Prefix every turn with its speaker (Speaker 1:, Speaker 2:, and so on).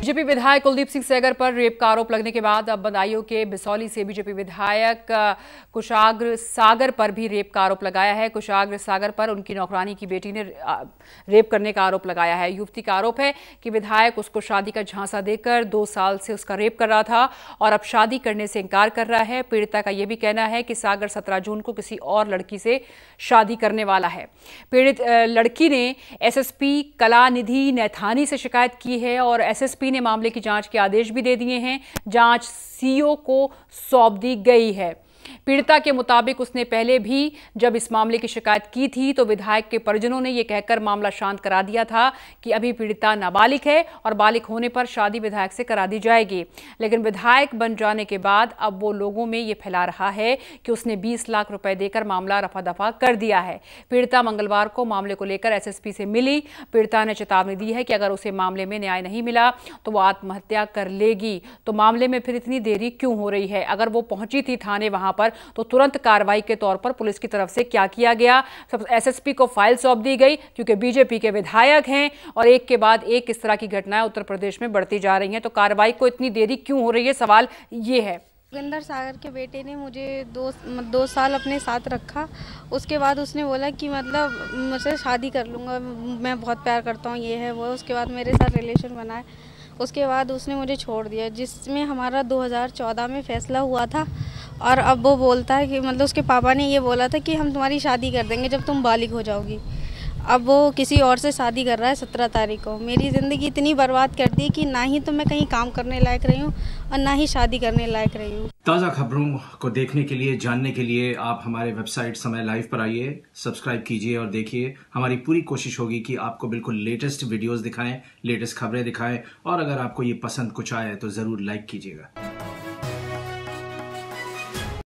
Speaker 1: BJP विधायक कुलदीप सिंह सेगर पर rape का आरोप लगने के बाद अब बदायूं के बिसौली से बीजेपी विधायक कुशाग्र सागर पर भी रेप का आरोप लगाया है। कुशाग्र सागर पर उनकी नौकरानी की बेटी ने रेप करने का आरोप लगाया है। युवती का आरोप है कि विधायक उसको शादी का झांसा देकर 2 साल से उसका रेप कर रहा था और अब शादी करने से इनकार कर रहा है। पीड़िता का यह भी कहना है कि सागर 17 जून को किसी और लड़की से शादी करने वाला है। पीड़ित लड़की ने एसएसपी कलानिधि नैथानी से शिकायत की है और एसएसपी ने मामले की जांच के आदेश भी दे दिए हैं। जांच सीओ को सौंप दी गई है। पीड़िता के मुताबिक उसने पहले भी जब इस मामले की शिकायत की थी तो विधायक के परिजनों ने यह कहकर मामला शांत करा दिया था कि अभी पीड़िता नाबालिग है और बालिग होने पर शादी विधायक से करा दी जाएगी। लेकिन विधायक बन जाने के बाद अब वो लोगों में ये फैला रहा है कि उसने 20 लाख रुपए देकर मामला रफा दफा कर दिया है। पीड़िता मंगलवार को मामले को लेकर एसएसपी से मिली। पीड़िता ने चेतावनी दी है कि अगर उसे मामले में न्याय नहीं मिला तो वो आत्महत्या कर लेगी। तो मामले में फिर इतनी देरी क्यों हो रही है? अगर वो पहुंची थी थाने वहां पर तो तुरंत कार्रवाई के तौर पर पुलिस की तरफ से क्या किया गया? सब एसएसपी को फाइल सौंप दी गई क्योंकि बीजेपी के विधायक हैं और एक के बाद एक इस तरह की घटनाएं उत्तर प्रदेश में बढ़ती जा रही हैं। तो कार्रवाई को इतनी देरी क्यों हो रही है? सवाल ये है।
Speaker 2: जोगिंदर सागर के बेटे ने मुझे दो साल अपने साथ रखा। उसके बाद उसने बोला कि मतलब मुझसे शादी कर लूँगा, मैं बहुत प्यार करता हूँ, ये है वो है। उसके बाद मेरे साथ रिलेशन बनाए, उसके बाद उसने मुझे छोड़ दिया, जिसमें हमारा 2014 में फैसला हुआ था। और अब वो बोलता है कि मतलब उसके पापा ने ये बोला था कि हम तुम्हारी शादी कर देंगे जब तुम बालिग हो जाओगी। अब वो किसी और से शादी कर रहा है 17 तारीख को। मेरी ज़िंदगी इतनी बर्बाद कर दी कि ना ही तो मैं कहीं काम करने लायक रही हूँ और ना ही शादी करने लायक रही हूँ।
Speaker 3: ताज़ा खबरों को देखने के लिए, जानने के लिए आप हमारे वेबसाइट समय लाइव पर आइए, सब्सक्राइब कीजिए और देखिए। हमारी पूरी कोशिश होगी कि आपको बिल्कुल लेटेस्ट वीडियोस दिखाएं, लेटेस्ट खबरें दिखाएं और अगर आपको ये पसंद कुछ आए तो ज़रूर लाइक कीजिएगा।